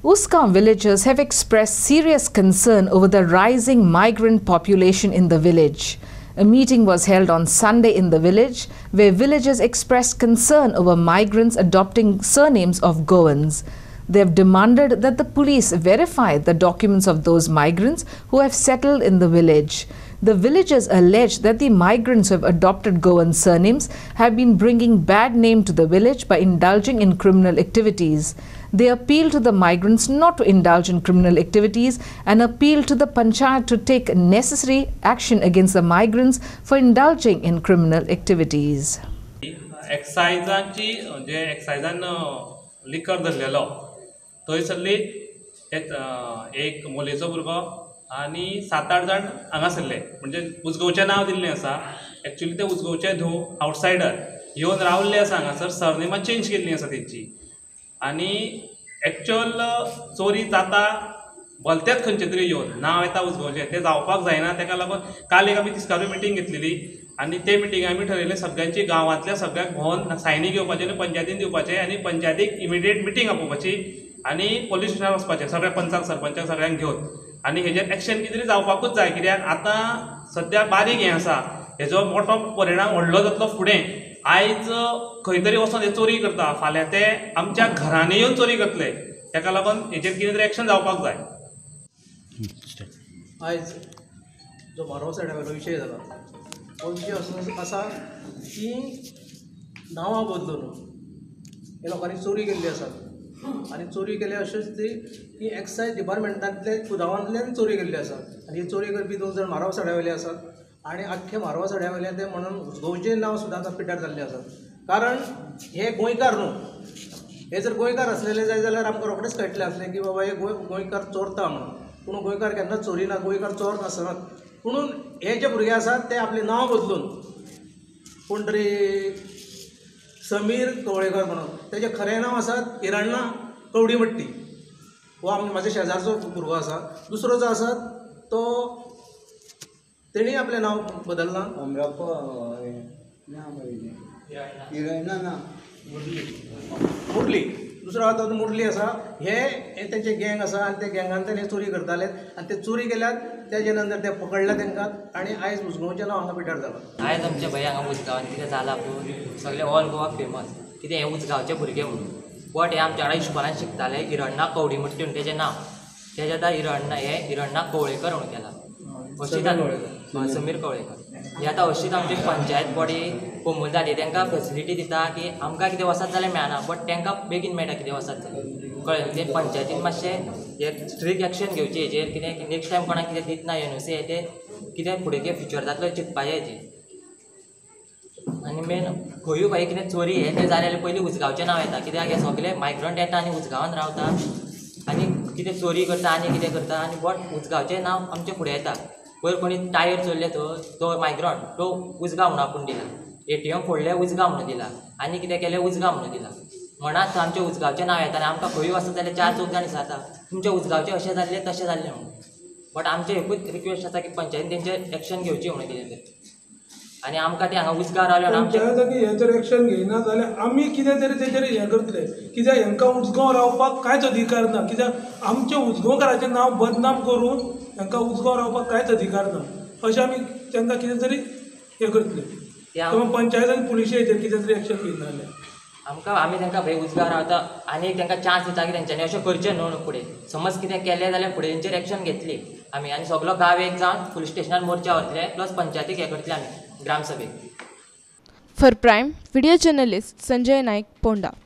Uskaon villagers have expressed serious concern over the rising migrant population in the village. A meeting was held on Sunday in the village, where villagers expressed concern over migrants adopting surnames of Goans. They have demanded that the police verify the documents of those migrants who have settled in the village. The villagers allege that the migrants who have adopted Goan surnames have been bringing bad name to the village by indulging in criminal activities. They appeal to the migrants not to indulge in criminal activities and appeal to the panchayat to take necessary action against the migrants for indulging in criminal activities. एक्सायजान लिकर धरलेलो थंयसरली एक मोलेचो भुरगो आनी 7-8 जाण हांगासरले म्हणजे उजगांवचें नांव दिल्लें आसा. Actually ते उजगांवचे न्हू आउटसायडर येवन रावल्ले आसा हांगासर. सरनेमां चेंज केल्ली आसा तेंची आनी एक्चुअल चोरी जाता भलतेच खंयचे तरी येवन नांव येता उजगांवचें तें जावपाक जायना. ताका लागून काल एक आमी तिस्कारू मिटींग घेतलेली आनी ते मिटींग आमी ठरयलें सगळ्यांची गांवांतल्या सगळ्यांक भोंवन सायनी घेवपाचे आनी पंचायतीन दिवपाचे आनी पंचायतीक इमिडिएट मिटींग आपोवपाची आनी पोलीस स्टेशनार वचपाचें सगळ्या पंचाक सरपंचाक सगळ्यांक घेवन आनी हेजेर एक्शन कितें तरी जावपाकूच जाय. कित्याक आतां सद्या बारीक हें आसा हेजो मोठो परिणाम व्हडलो जातलो फुडें. आयज खंय तरी वचून हे चोरी करता फाल्यां ते आमच्या घरांनी येवन चोरी करतले. ताका लागून हेजेर कितें तरी एक्शन जावपाक जाय. आयज जो म्हारव सायडावेलो विशय जाला हो विशय असो आसा की नांवां बदलून हे लोकांनी चोरी केल्ली आसा आनी चोरी केल्या अशेंच ती की एक्सायज डिपार्टमेंटांतले कुदावांतल्यान चोरी केल्ली आसा आनी ही चोरी करपी 2 जाण म्हारव सायडावेले आसात आनी आख्खे म्हारवा सायडावेले ते म्हणून उजगांवचें नांव सुद्दां आतां पिड्ड्यार जाल्लें आसा. कारण हे गोंयकार न्हू, हे जर गोंयकार आसलेले जाल्यार आमकां रोखडेंच कळटलें आसलें की बाबा हे गोंयकार चोरता म्हणून. पूण गोंयकार केन्ना चोरिना, गोंयकार चोर नासनात. म्हणून हे जे भुरगे आसात ते आपलें नांव बदलून कोण तरी समीर कवळेकर म्हणून तेजें खरें नांव आसा हिरण्णा कवडीमट्टी. हो म्हाज्या शेजारचो भुरगो आसा. दुसरो जो आसा तो तेणी आपलें नांव बदलना. मुरली दुसरो आसा तो मुरली आसा. हे तेंचे गँग आसा आनी ते गँगान ते चोरी करताले आनी ते चोरी केल्यात. तेजे नंतर ते पकडले तांकां आनी आयज उजगांवचें नांव हांगा पिड्ड्यार जालां. आयज आमच्या भंय हांगा उजगांवान कितें जालां पळय सगळे ऑल गोवा फेमस कितें हे उजगांवचे भुरगे म्हणून. बट हे आमच्या वांगडा इस्कॉलान शिकताले हिरण्णा कवडीमट्टी म्हणून तेजें नांव. तेजे आतां हिरण्णा कवळेकर म्हणून केला. अशीच समीर कवळेकर. हे आतां अशीच आमची पंचायत बॉडी कोमूल जाली तांकां फेसिलिटी दिता की आमकां कितें वचत जाल्यार मेळना बट तांकां बेगीन मेळटा कितें वचत जाल्यार. कळ्ळें. ते पंचायतीन मातशें हे स्ट्रीक एक्शन घेवचें हेजेर कितें नेक्स्ट टायम कोणाक कितें दितना एनओसी ते कितें फुडें कितें फ्युचर जातलो चिंतपाचें हेजेर. आनी मेन खंयूय भाई कितें चोरी हें तें जालें पयलीं उजगांवचें नांव येता. कित्याक हे सगळे मायग्रंट येता आनी उजगांवान रावता आनी कितें चोरी करता आनी कितें करता आनी बट उजगांवचें नांव आमचें फुडें येता. पयर कोणी टायर चोरले तो मायग्रंट तो उजगांव म्हणून आपूण दिला. ATM फोडलें उजगांव म्हणून दिला आनी कितें केलें उजगांव म्हणून दिला. म्हणात आमचें उजगांवचें नांव येता आनी आमकां खंयूय वचत जाल्यार 4 जाण विचारता तुमचें उजगांवचें अशें जाल्लें तशें जाल्लें म्हणून. बट आमचें एकूच रिक्वेस्ट आसा की पंचायतीन तेंचेर एक्शन घेवची म्हणून कितें तरी. आनी आमकां ते हांगा उजगांव रावले पंचायती हेचेर एक्शन घेयना जाल्यार आमी कितें तरी तेचेर हें करतले. कित्याक हांकां उजगांव रावपाक कांयच अधिकार ना. कित्याक आमच्या उजगांवकाराचें नांव बदनाम करून हांकां उजगांव रावपाक कांयच अधिकार ना. अशें आमी तांकां कितें तरी हें करतले. पंचायत आनी पुलिशे हेचेर कितें तरी एक्शन घेयना जाल्यार आमकां आमी तांकां भाई उजगांव रावता आनी तांकां चान्स दिता की तेंच्यांनी अशें करचें न्हू फुडें. समज कितें केलें जाल्यार फुडें तेंचेर एक्शन घेतली आमी आनी सगळो गांव एक जावन पुलीस स्टेशनार मोर्चा व्हरतले प्लस पंचायतीक हें करतले आमी ग्रामसभेक. For prime video journalist Sanjay Naik, Ponda.